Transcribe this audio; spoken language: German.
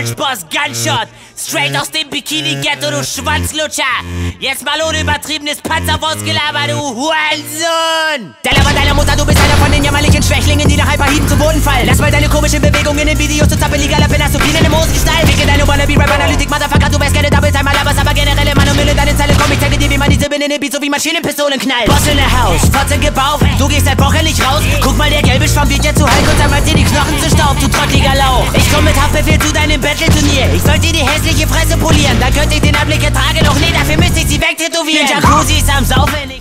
Launchboss Gunshot. Straight aus dem Bikini-Ghetto, du Schwanzlutscher. Jetzt mal ohne übertriebenes Panzerfaustgelaber, du Hurensohn. Der Laber deiner Mutter, du bist einer von den jämmerlichen Schwächlingen, die nach Hyperhiden zu Boden fallen. Lass mal deine komischen Bewegungen in den Videos zu zappeliger Lappen, hast du Bienen im Hosengestall. Wicke deine Wannabe-Rap-Analytik, Motherfucker, du wärst gerne Double-Time, aber generelle Mann und Müll in deinen Zeilen. Komm, ich zeige dir, wie man diese Binnen in den Beat so wie Maschinenpistolen knallt. Boss in der Haus, 14 gebaut, du gehst seit Wochen nicht raus. Guck mal, der gelbe Schwamm wird jetzt zu Hulk und zermalzt dir die Knochen zu Staub, du trottliger Lauch. Ich komm mit Haftbefehl zu deinem Battle-Turnier. Ich sollte dir die hässliche Fresse polieren, dann könnte ich den Anblick ertragen, doch nee, dafür müsste ich sie wegtätowieren. Den Jacuzzi ist am Saufen.